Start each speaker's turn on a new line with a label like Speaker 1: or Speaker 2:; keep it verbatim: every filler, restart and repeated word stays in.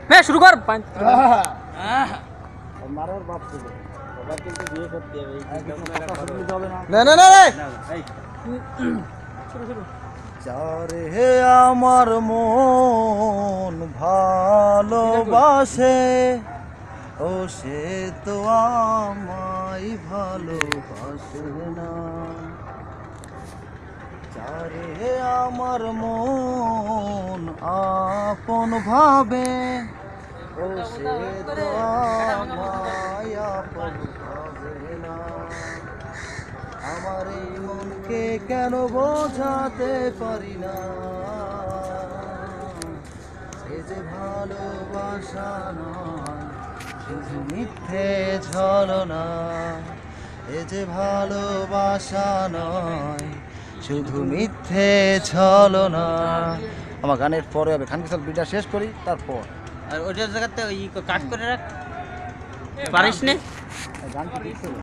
Speaker 1: হ্যাঁ শুরু কর
Speaker 2: মারার বাপ ছিল এবার কিন্তু বিয়ে করতে হবে
Speaker 3: না না না রে
Speaker 1: শুরু শুরু
Speaker 3: যারে হে আমার মন ভালোবাসে ও সে তো আমায় ভালোবাসে না যারে হে আমার মন আপন ভাবে ও সে তো আমায় আপন ভাবে না আমার এই মনকে কেন বোঝাতে পারি না সে যে ভালোবাসা নয় শুধু মিথ্যে ছলনা এ যে ভালোবাসা নয় শুধু মিথ্যে ছলনা আমার গানের পরে হবে খান কিশোর বিটা শেষ করি তারপর
Speaker 2: আর ওইটার জায়গাতে ওই কাট করে রাখ
Speaker 1: পারিস নে
Speaker 3: গানটি ঠিক ছিল